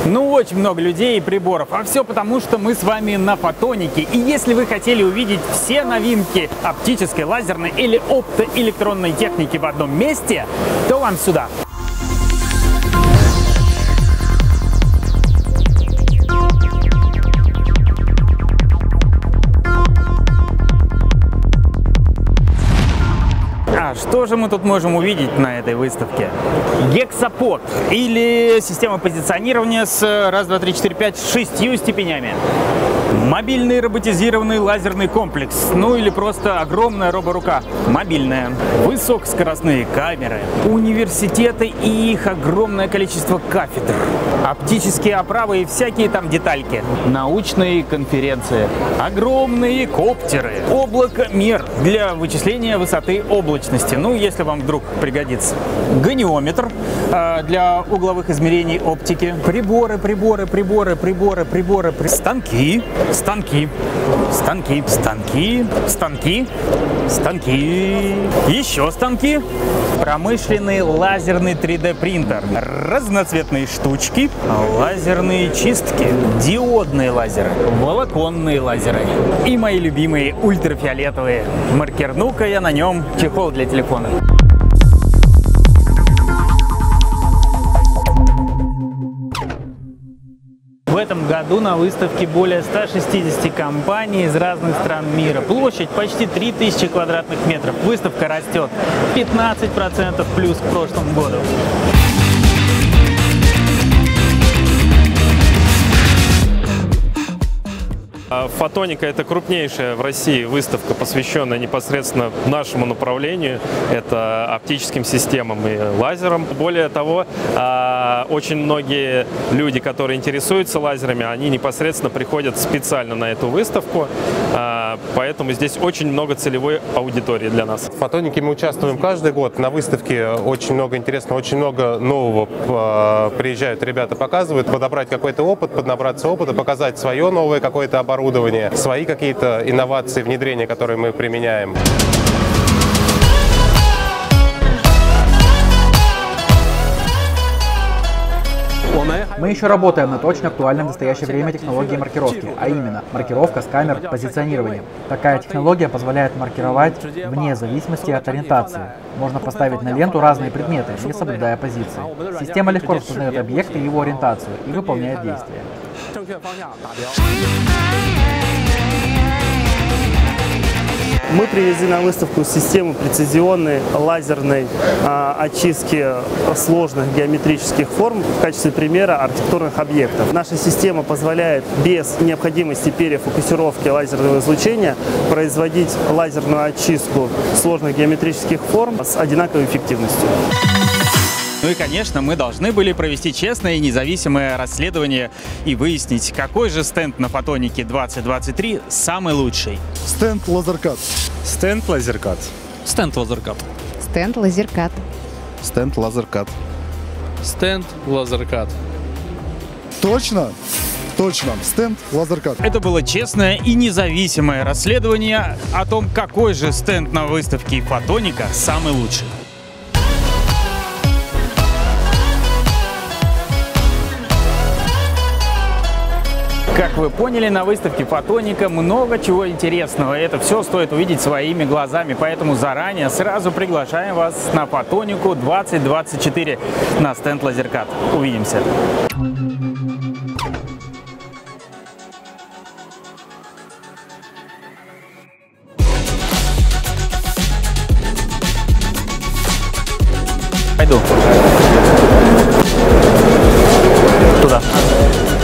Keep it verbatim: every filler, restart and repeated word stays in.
Ну, очень много людей и приборов, а все потому, что мы с вами на Фотонике. И если вы хотели увидеть все новинки оптической, лазерной или оптоэлектронной техники в одном месте, то вам сюда. А что же мы тут можем увидеть на этой выставке? Гексапод или система позиционирования с раз, два, три, четыре, пять, шестью степенями. Мобильный роботизированный лазерный комплекс, ну или просто огромная роборука. Мобильная. Высокоскоростные камеры. Университеты и их огромное количество кафедр. Оптические оправы и всякие там детальки. Научные конференции. Огромные коптеры. Облакомер для вычисления высоты облачности. Ну, если вам вдруг пригодится. Гониометр э, для угловых измерений оптики. Приборы, приборы, приборы, приборы, приборы. При... Станки. Станки, станки, станки, станки, станки, еще станки, промышленный лазерный три дэ принтер, разноцветные штучки, лазерные чистки, диодные лазеры, волоконные лазеры и мои любимые ультрафиолетовые. Маркерну-ка я на нем чехол для телефона. В этом году на выставке более ста шестидесяти компаний из разных стран мира. Площадь почти три тысячи квадратных метров. Выставка растет пятнадцать процентов плюс к прошлому году. Фотоника – это крупнейшая в России выставка, посвященная непосредственно нашему направлению. Это оптическим системам и лазерам. Более того, очень многие люди, которые интересуются лазерами, они непосредственно приходят специально на эту выставку. Поэтому здесь очень много целевой аудитории для нас. В Фотонике мы участвуем каждый год. На выставке очень много интересного, очень много нового. Приезжают ребята, показывают, подобрать какой-то опыт, поднабраться опыта, показать свое новое какое-то оборудование, свои какие-то инновации, внедрения, которые мы применяем. Мы еще работаем над очень актуальной в настоящее время технологией маркировки, а именно маркировка с камер позиционирования. Такая технология позволяет маркировать вне зависимости от ориентации. Можно поставить на ленту разные предметы, не соблюдая позиции. Система легко распознает объект и его ориентацию и выполняет действия. Мы привезли на выставку систему прецизионной лазерной а, очистки сложных геометрических форм в качестве примера архитектурных объектов. Наша система позволяет без необходимости перефокусировки лазерного излучения производить лазерную очистку сложных геометрических форм с одинаковой эффективностью. Ну и, конечно, мы должны были провести честное и независимое расследование и выяснить, какой же стенд на Фотонике двадцать двадцать три самый лучший. Стенд Лазеркат. Стенд Лазеркат. Стенд Лазеркат. Стенд Лазеркат. Стенд Лазеркат. Стенд Лазеркат. Точно? Точно. Стенд Лазеркат. Это было честное и независимое расследование о том, какой же стенд на выставке Фотоника самый лучший. Как вы поняли, на выставке Фотоника много чего интересного. Это все стоит увидеть своими глазами. Поэтому заранее сразу приглашаем вас на Фотонику двадцать двадцать четыре на стенд Лазеркат. Увидимся! Пойду. Туда.